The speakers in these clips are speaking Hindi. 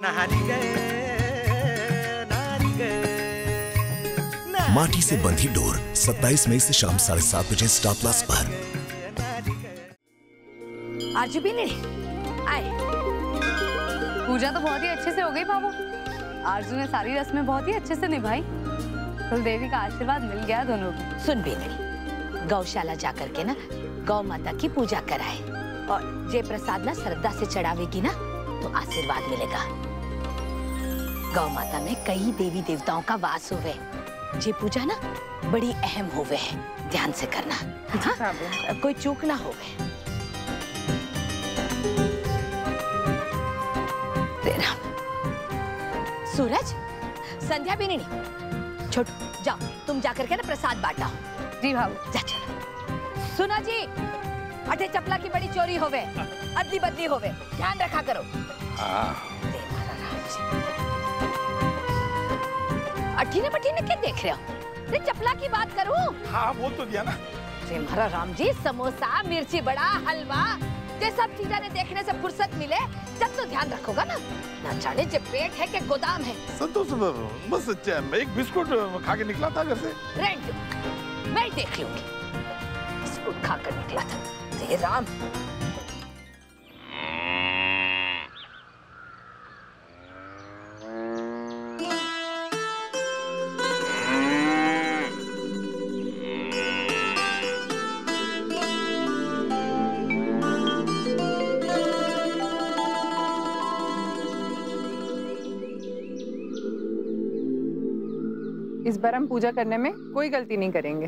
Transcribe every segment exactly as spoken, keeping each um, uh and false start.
माटी से बंधी डोर सत्ताईस मई से शाम साढ़े सात बजे स्टार प्लस पर। आज भी नहीं आए। पूजा तो बहुत ही अच्छे से हो गई बाबू। आरजू ने सारी रस्में बहुत ही अच्छे से निभाई। कुलदेवी का आशीर्वाद मिल गया दोनों को। सुन बेनरी, गौशाला जाकर के ना गौ माता की पूजा कराए और जे प्रसाद ना श्रद्धा से चढ़ावेगी ना तो आशीर्वाद मिलेगा। गौ माता में कई देवी देवताओं का वास होवे। जे पूजा ना बड़ी अहम होवे है, ध्यान से करना। हाँ? कोई चूक ना होवे। सूरज, संध्या भी नहीं, छोटू जाओ तुम जाकर के ना प्रसाद बांटाओ। जी भाऊ। जा चलो। सुना जी, अठे चपला की बड़ी चोरी होवे, अदली बदली होवे, ध्यान रखा करो। अठीने बठीने क्या देख रहे हो? रे चपला की बात करूं? हाँ बोल तो दिया ना। रे महाराज राम जी, समोसा, मिर्ची बड़ा, हलवा, ये सब चीजें ने देखने से फुर्सत मिले जब तो ध्यान रखोगा ना। ना जाने जे पेट है के गोदाम है। संतोष बस एक बिस्कुट खा के निकला था घर से। रेंट मैं देख लूंगी। बिस्कुट खा कर निकला था। जय राम। इस बार हम पूजा करने में कोई गलती नहीं करेंगे।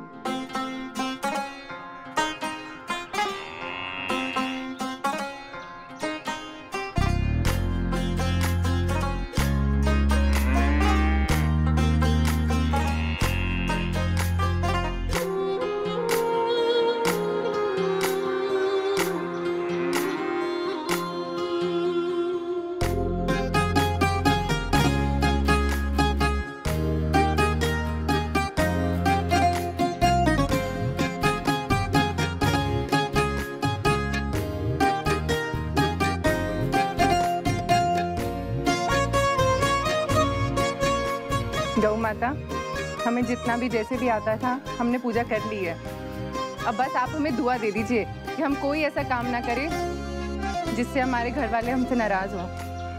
गौ माता, हमें जितना भी जैसे भी आता था हमने पूजा कर ली है। अब बस आप हमें दुआ दे दीजिए कि हम कोई ऐसा काम ना करें जिससे हमारे घर वाले हमसे नाराज हों।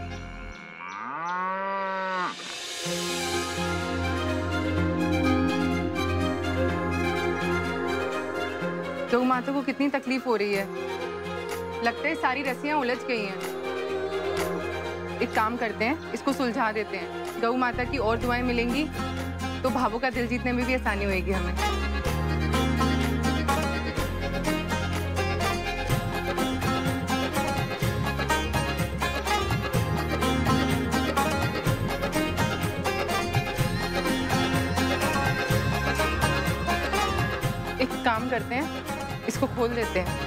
गौ माता को कितनी तकलीफ हो रही है। लगता है सारी रस्सियां उलझ गई हैं। एक काम करते हैं, इसको सुलझा देते हैं। गौ माता की और दुआएं मिलेंगी तो भावों का दिल जीतने में भी आसानी होगी हमें। एक काम करते हैं, इसको खोल देते हैं।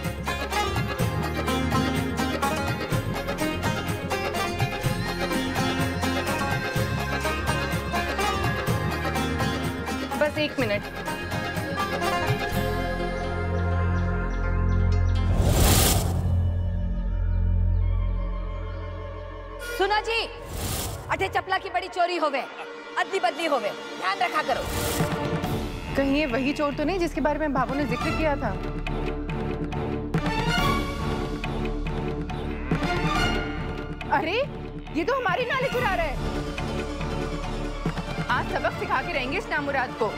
बस एक मिनट। सुना जी, अठे चपला की बड़ी चोरी होवे, अदली बदली होवे, ध्यान रखा करो। कहीं ये वही चोर तो नहीं जिसके बारे में बाबू ने जिक्र किया था? अरे ये तो हमारी नाले चुरा रहा है। आज सबक सिखा के रहेंगे इस नामुराद को।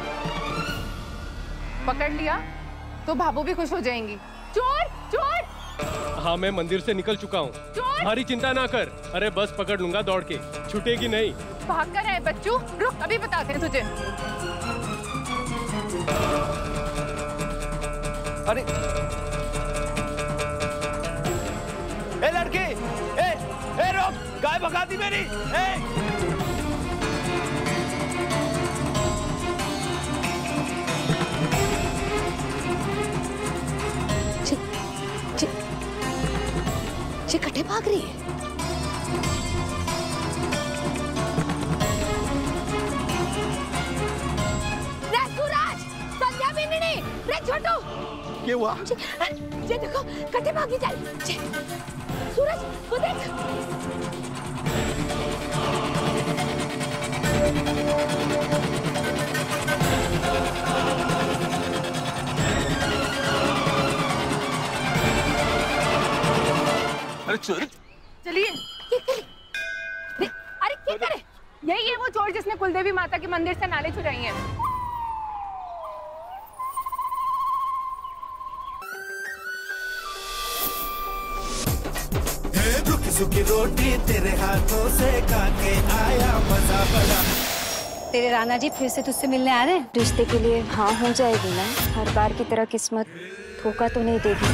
पकड़ लिया तो भाभो भी खुश हो जाएंगी। चोर चोर। हाँ मैं मंदिर से निकल चुका हूँ। भारी चिंता ना कर। अरे बस पकड़ लूंगा दौड़ के, छूटेगी नहीं। भाग कर है बच्चू, रुक अभी बताते हैं तुझे। अरे ए लड़की, ए ए रुक, गाय भगा दी मेरी। ए कटे भाग रही है। रे सूरज, संध्या भी नहीं, रे छोटू। क्या हुआ? ये देखो, कटे भागी जाए। सूरज, वो देख। अरे चोरी चलिए। अरे क्या करे? यही है वो चोर जिसने कुलदेवी माता के मंदिर से नाले चुराई हैं। सुखी रोटी तेरे हाथों से खाके आया मजा बड़ा। तेरे राणा जी फिर से तुझसे मिलने आ रहे हैं? रिश्ते के लिए हाँ हो जाएगी ना, हर बार की तरह किस्मत धोखा तो नहीं देगी।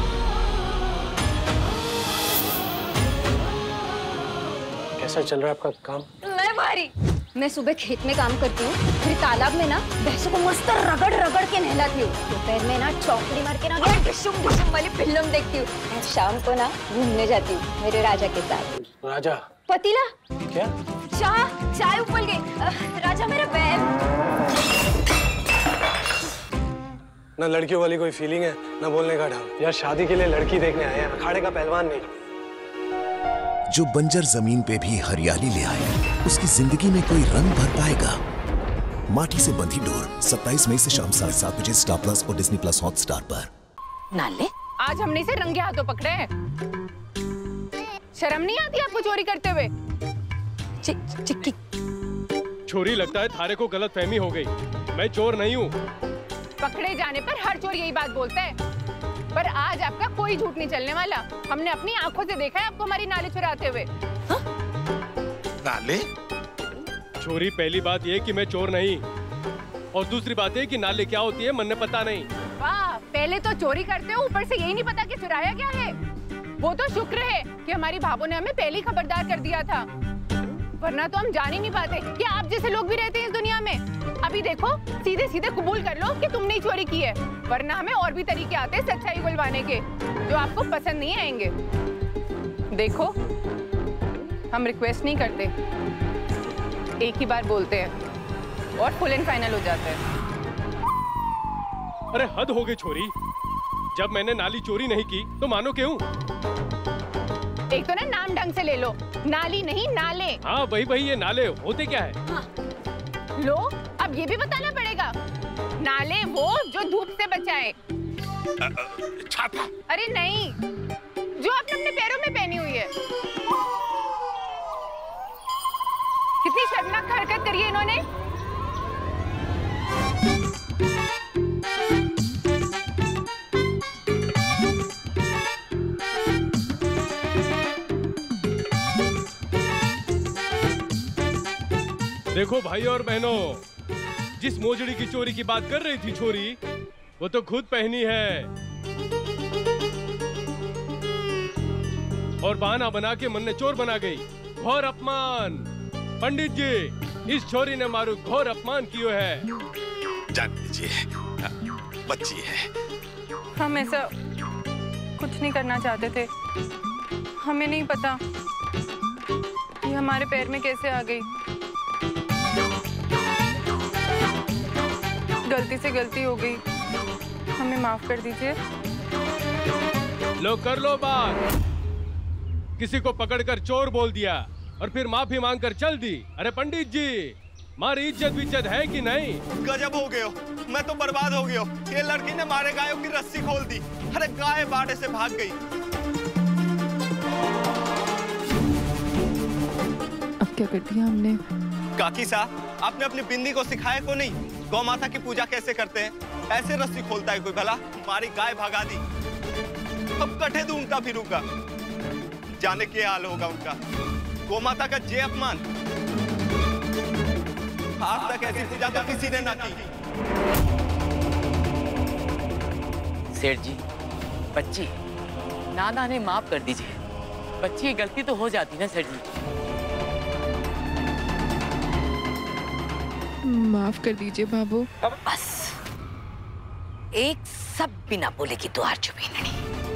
कैसा चल रहा है आपका काम? मैं मारी मैं सुबह खेत में काम करती हूँ, फिर तालाब में ना भैंसों को मस्त रगड़ रगड़ के नहलाती हूँ, दोपहर में ना चौकड़ी मार के ना डिशुम डिशुम वाली फिल्म देखती हूँ, और शाम को ना घूमने जाती हूँ मेरे राजा के साथ। राजा? पतीला? क्या? चाय चाय उबल गई। राजा मेरा बैल। ना लड़कियों वाली कोई फीलिंग है, ना बोलने का ढंग। यार शादी के लिए लड़की देखने आए हैं, अखाड़े का पहलवान नहीं। जो बंजर जमीन पे भी हरियाली ले आए, उसकी जिंदगी में कोई रंग भर पाएगा। माटी से बंधी डोर सत्ताईस मई से शाम साढ़े सात बजे स्टार प्लस और डिज्नी प्लस हॉटस्टार पर। नाले आज हमने इसे रंगे हाथों पकड़े हैं। शर्म नहीं आती आपको चोरी करते हुए? चिक्की चोरी लगता है थारे को गलत फहमी हो गई, मैं चोर नहीं हूँ। पकड़े जाने पर हर चोर यही बात बोलता है, पर आज आपका कोई झूठ नहीं चलने वाला। हमने अपनी आंखों से देखा है आपको हमारी नाले चुराते हुए। हा? नाले? चोरी पहली बात ये कि मैं चोर नहीं, और दूसरी बात ये कि नाले क्या होती है मन ने पता नहीं। वाह, पहले तो चोरी करते हो, ऊपर से यही नहीं पता कि चुराया क्या है। वो तो शुक्र है कि हमारी भाभो ने हमें पहले ही खबरदार कर दिया था, वरना तो हम जान ही नहीं पाते कि आप जैसे लोग भी रहते हैं इस दुनिया में। अभी देखो, सीधे सीधे कबूल कर लो कि तुमने ही चोरी की है, वरना हमें और भी तरीके आते हैं सच्चाई बुलवाने के, जो आपको पसंद नहीं आएंगे। देखो, हम रिक्वेस्ट नहीं करते, एक ही बार बोलते हैं और फुल एंड फाइनल हो जाता है। अरे हद हो गई छोरी, जब मैंने नाली चोरी नहीं की तो मानो क्यों? एक तो ना नाम ढंग से ले लो, नाली नहीं नाले। हाँ वही वही, ये नाले होते क्या है? हाँ। लो, अब ये भी बताना पड़ेगा। नाले वो जो धूप से बचाए। छाता? अरे नहीं, जो आपने अपने पैरों में पहनी हुई है। कितनी शर्मनाक हरकत करी है इन्होंने। देखो भाई और बहनों, जिस मोजड़ी की चोरी की बात कर रही थी छोरी, वो तो खुद पहनी है, और बहाना बना के मन ने चोर बना गई। घोर अपमान। पंडित जी, इस छोरी ने मारू घोर अपमान कियो है। जान लीजिए, बच्ची है। हम ऐसा कुछ नहीं करना चाहते थे, हमें नहीं पता ये हमारे पैर में कैसे आ गई। गलती से गलती हो गई, हमें माफ कर दीजिए। लो कर लो बात। किसी को पकड़कर चोर बोल दिया और फिर माफी मांगकर चल दी। अरे पंडित जी, मारी इज्जत विज्जत है कि नहीं? गजब हो गए हो, मैं तो बर्बाद हो गया। ये लड़की ने मारे गायों की रस्सी खोल दी। अरे गाय बाड़े से भाग गई। अब क्या कर दिया हमने? काकी साहब, आपने अपनी बिंदी को सिखाया को नहीं गौ माता की पूजा कैसे करते हैं? ऐसे रस्सी खोलता है कोई भला? हमारी गाय भगा दी, अब कटे ढूंढता फिरूंगा। जाने क्या हाल होगा उनका। गौ माता का जे अपमान। आज तक ऐसी पूजा तो किसी ने ना की। सेठ जी, बच्ची, नाना ने माफ कर दीजिए। बच्ची की गलती तो हो जाती ना सेठ जी। माफ कर दीजिए बाबू। बस एक सब बिना बोले की द्वार चुपी नहीं।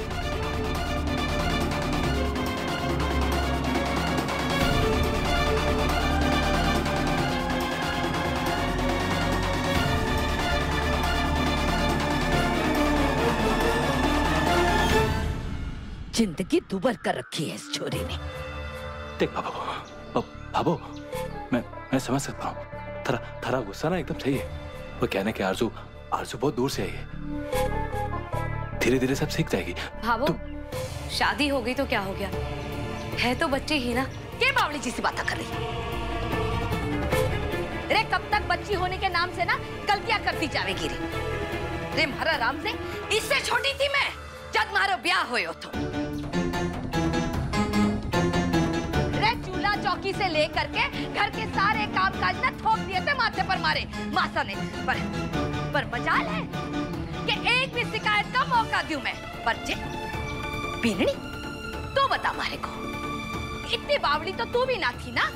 जिंदगी दुबर कर रखी है इस छोरी ने। देख बाबू, बाबू, मैं मैं समझ सकता हूँ। थरा थरा गुस्सा ना एकदम सही है। वो कहने के आरजू आरजू बहुत दूर से आई है, धीरे धीरे सब सीख जाएगी। भावो, शादी हो गई तो क्या हो गया, है तो बच्चे ही ना। के बावली जी से बातें कर रही? रे कब तक बच्ची होने के नाम से ना गलतियां करती जावेगी रे? रे मारा राम से इससे छोटी थी मैं जब मारो ब्याह होयो तो। रे चूल्हा चौकी से लेकर के घर के सारे कामकाज ना थोप दिए थे माथे पर मारे मासा ने। पर पर मजाल है कि एक भी शिकायत का मौका दूं मैं। पर जे बीननी तू बता मारे को, इतनी बावड़ी तो तू भी ना थी ना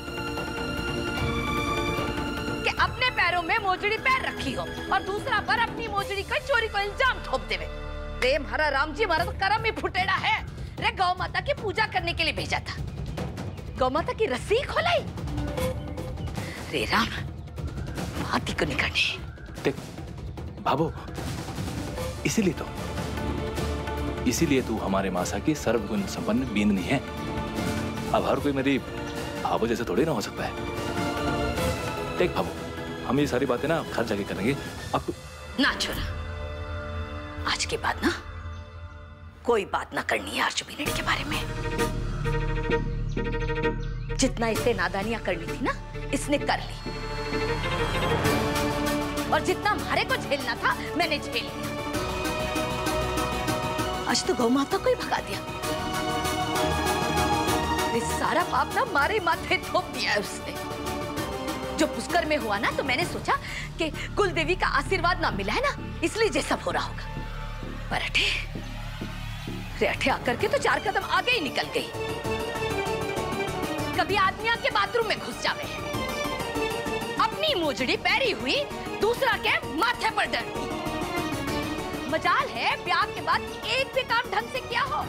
कि अपने पैरों में मोजड़ी पैर रखी हो और दूसरा बार अपनी मोजड़ी को चोरी को इल्जाम थोप देवे। रे हमारा राम जी हमारा तो करम ही फुटेड़ा है। रे गौ माता की पूजा करने के लिए भेजा था, गौ माता की रस्सी खोलाई। रे राम बात ही को निकलने। देख बाबू, इसीलिए तो इसीलिए तू हमारे मासा की सर्वगुण संपन्न बींदनी है। अब हर कोई मेरी भाभो जैसे थोड़ी ना हो सकता है। देख भाभो, हम ये सारी बातें ना घर जाके करेंगे। अब ना छोरा, आज के बाद ना कोई बात ना करनी है अर्जुन बीनड़ी के बारे में। जितना इसे नादानियां करनी थी ना इसने कर ली, और जितना हमारे को झेलना था मैंने झेल लिया। आज तो गौ माता को ही भगा दिया। ये सारा पाप ना मारे माथे थोप दिया है उसने। जो पुष्कर में हुआ ना तो मैंने सोचा कि कुलदेवी का आशीर्वाद ना मिला है ना, इसलिए ये सब हो रहा होगा। पर अठे रे अठे आकर के तो चार कदम आगे ही निकल गई। कभी आदमियों के बाथरूम में घुस जावे, अपनी मोजड़ी पैरी हुई दूसरा के माथे पर डरती। मजाल है ब्याह के बाद एक भी काम ढंग से किया हो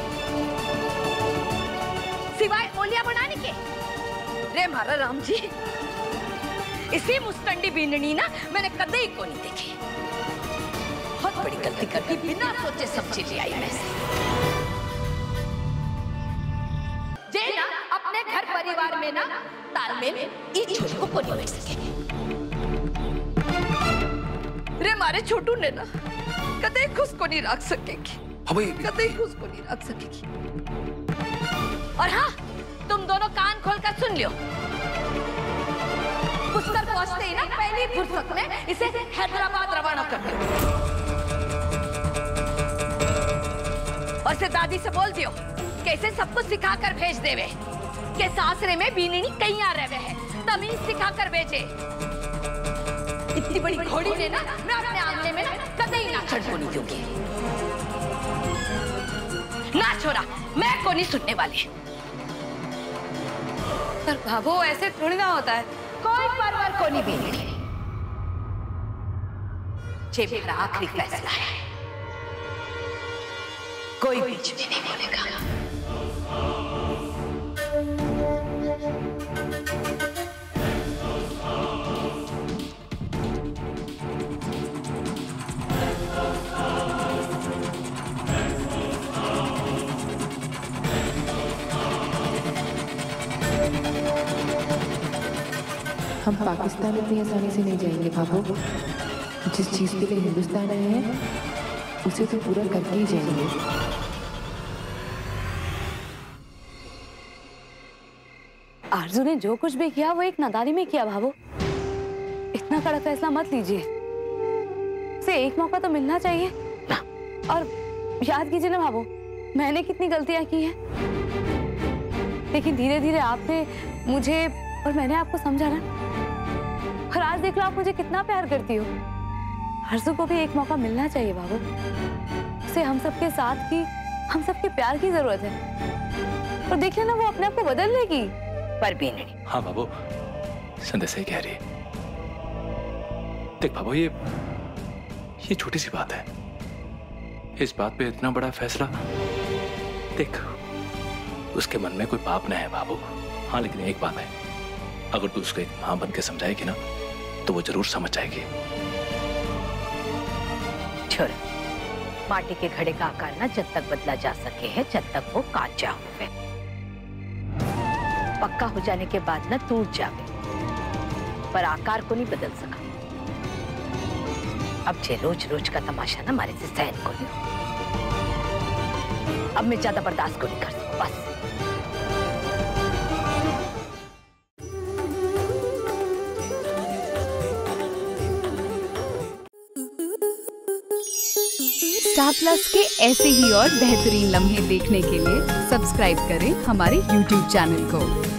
सिवाय ओलिया बनाने के। रे मारा राम जी, इसी मुस्टंडी बीननी ना मैंने कदे को नहीं देखी। बहुत बड़ी गलती करके बिना सोचे समझे ले आई मैं। जे ना अपने घर परिवार में ना तालमेल इस छोटे को नहीं बैठ सकेगी। रे मारे छोटू ने ना कदे खुश को नहीं रख सकेगी। कदे खुश को नहीं रख सकेगी। और हाँ, तुम दोनों कान खोलकर सुन लियो। पुष्कर पहुंचते ही ना पहली फुर्सत में इसे हैदराबाद रवाना कर दो। और से दादी से बोल दियो कि इसे सब कुछ सिखा कर भेज देवे कि सासरे में बीननी कहीं आ रहे हैं, तमीज सिखा कर भेजे। इतनी बड़ी घोड़ी ने ना मैं अपने आंगने में ना कदे ही ना चढ़ नहीं दूंगी। ना छोरा, मैं को नहीं सुनने वाली। पर भाभो ऐसे थोड़ी ना होता है। कोई परवर को नहीं बीननी। ये मेरा आखिरी फैसला है, कोई बीच में नहीं बोलेगा। हम पाकिस्तान इतनी आसानी से नहीं जाएंगे बाबू। जिस चीज के लिए हिंदुस्तान आए हैं उसे तो पूरा करके ही जाएंगे। आरजू ने जो कुछ भी किया वो एक नादानी में किया भाभो। इतना कड़ा फैसला मत लीजिए, उसे एक मौका तो मिलना चाहिए। और याद कीजिए ना भाभो, मैंने कितनी गलतियां की हैं, लेकिन धीरे धीरे आपने मुझे और मैंने आपको समझा ना। और आज देख लो आप मुझे कितना प्यार करती हो। हर्षू को भी एक मौका मिलना चाहिए बाबू। उसे हम सबके साथ की, हम सबके प्यार की जरूरत है। और देख लेना वो अपने आप को बदल लेगी। पर भी नहीं। हाँ बाबू, संध्या सही कह रही है। देख बाबू, ये ये छोटी सी बात है। इस बात पे इतना बड़ा फैसला, देख उसके मन में कोई पाप नहीं है बाबू। हाँ लेकिन एक बात है, अगर तू उसको एक मां बन के समझाएगी ना तो वो जरूर समझ जाएगी। छोड़, माटी के घड़े का आकार ना जब तक बदला जा सके है जब तक वो कांचा हुए। पक्का हो जाने के बाद ना टूट जावे, पर आकार को नहीं बदल सका। अब जे रोज रोज का तमाशा ना हमारे से सहन को नहीं। अब मैं ज्यादा बर्दाश्त को नहीं कर सकूं बस। स्टार प्लस के ऐसे ही और बेहतरीन लम्हे देखने के लिए सब्सक्राइब करें हमारे यूट्यूब चैनल को।